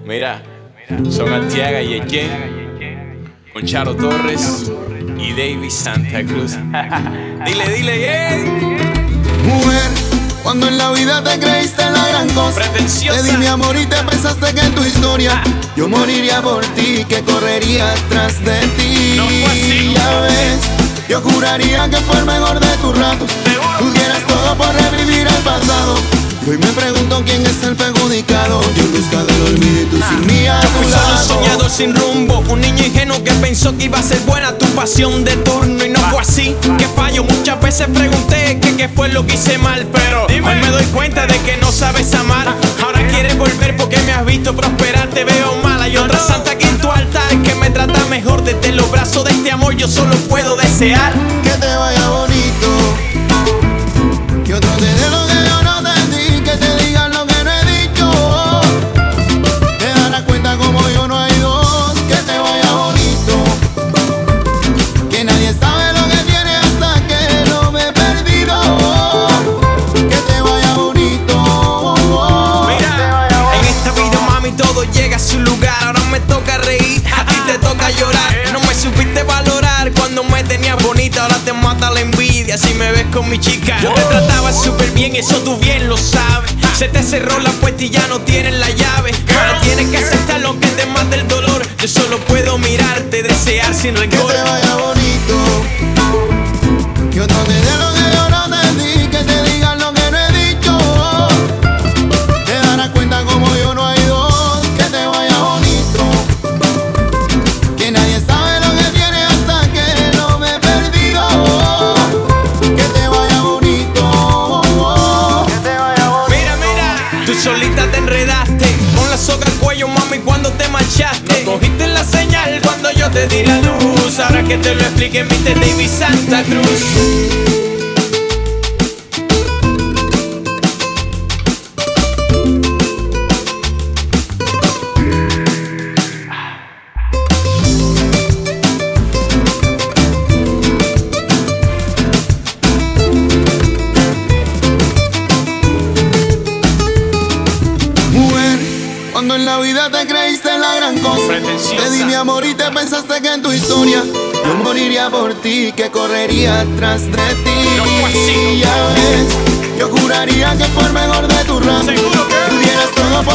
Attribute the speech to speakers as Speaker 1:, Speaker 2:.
Speaker 1: Mira, son Arteaga y Etienne, con Charo Torres y David Santa Cruz. Dile, yeah.
Speaker 2: Mujer, cuando en la vida te creíste la gran cosa,
Speaker 1: Pretenciosa.
Speaker 2: te di mi amor y te pensaste que en tu historia yo moriría por ti, que correría tras de ti.
Speaker 1: No fue así.
Speaker 2: Ya ves, yo juraría que fue el mejor de tus ratos. Tú dieras todo por revivir el pasado. Y hoy me pregunto quién es el perjudicado. Yo en busca del olvido y tú sin mí a
Speaker 1: Yo
Speaker 2: tu
Speaker 1: fui solo un
Speaker 2: lado.
Speaker 1: soñador sin rumbo, un niño ingenuo que pensó que iba a ser buena tu pasión de turno y no fue así. Que fallo, muchas veces pregunté que qué fue lo que hice mal, pero hoy me doy cuenta de que no sabes amar. Ahora quieres volver porque me has visto prosperar, te veo mal. Hay otra santa aquí en tu altar que me trata mejor. Desde los brazos de este amor yo solo puedo desear
Speaker 2: que te vaya bonito, que otro te dé lo que yo no te di, que te digan lo que no he dicho. Te darás cuenta como yo no hay dos. Que te vaya bonito, que nadie sabe lo que tiene hasta que lo ve perdido. Que te vaya bonito.
Speaker 1: Mira, en esta vida, mami, todo llega a su lugar. Ahora me toca reír, a ti te toca llorar. No me supiste valorar cuando me tenías bonita. Ahora te mata la envidia si me ves con mi chica. Yo te trataba súper bien, eso tú bien lo sabes. Se te cerró la puerta y ya no tienes la llave. Ahora tienes que aceptar lo que te mata el dolor. Yo solo puedo mirarte, desear sin
Speaker 2: Que
Speaker 1: rencor.
Speaker 2: te vaya bonito, que otro te dé lo que yo no te di, que te digan lo que no he dicho. Te darás cuenta como yo no hay dos. Que te vaya bonito, que nadie sabe lo que tiene hasta que lo ve perdido. Que te vaya bonito, que te vaya bonito.
Speaker 1: Mira, tú solita te enredaste con la soga al cuello, mami, cuando te marchaste. No cogiste la señal cuando yo te di la luz. Ahora que te lo explique, Mr. David Santa Cruz.
Speaker 2: Mujer, cuando en la vida te creíste la gran cosa,
Speaker 1: Pretenciosa.
Speaker 2: te di mi amor y te pensaste que en tu historia yo moriría por ti, que correría tras de ti.
Speaker 1: No fue así.
Speaker 2: Ya ves, yo juraría que fue el mejor de tus ratos.
Speaker 1: Seguro que
Speaker 2: tú dieras todo por